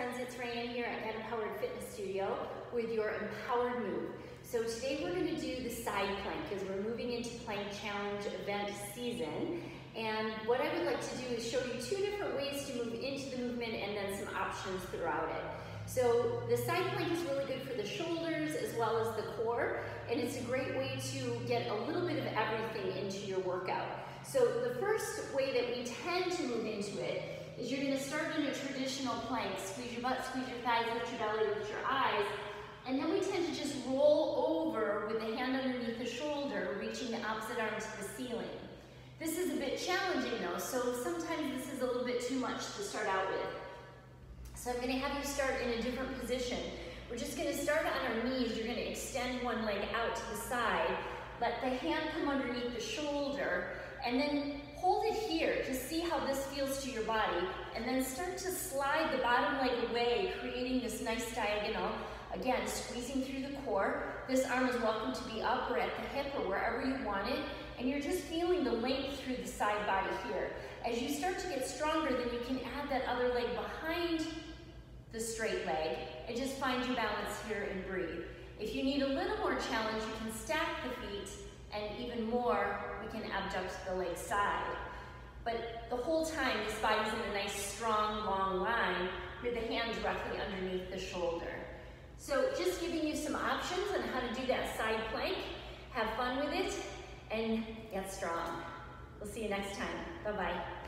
friends, it's Ryan here at EmPowered Fitness Studio with your EmPowered move. So today we're going to do the side plank as we're moving into plank challenge event season. And what I would like to do is show you two different ways to move into the movement and then some options throughout it. So the side plank is really good for the shoulders as well as the core, and it's a great way to get a little bit of everything into your workout. So the first way that we tend to move into it is you're going to start in a traditional plank. Squeeze your butt, squeeze your thighs, lift your belly, lift your eyes, and then we tend to just roll over with the hand underneath the shoulder, reaching the opposite arm to the ceiling. This is a bit challenging though, so sometimes this is a little bit too much to start out with. So I'm going to have you start in a different position. We're just going to start on our knees. You're going to extend one leg out to the side, let the hand come underneath the shoulder, and then hold it here to see how this feels to your body, and then start to slide the bottom leg away, creating this nice diagonal. Again, squeezing through the core. This arm is welcome to be up or at the hip or wherever you want it, and you're just feeling the length through the side body here. As you start to get stronger, then you can add that other leg behind the straight leg and just find your balance here and breathe. If you need a little more challenge, you can stack the feet, and even more, we can abduct the leg side. But the whole time, this body's in a nice, strong, long line with the hand directly underneath the shoulder. So just giving you some options on how to do that side plank. Have fun with it and get strong. We'll see you next time. Bye-bye.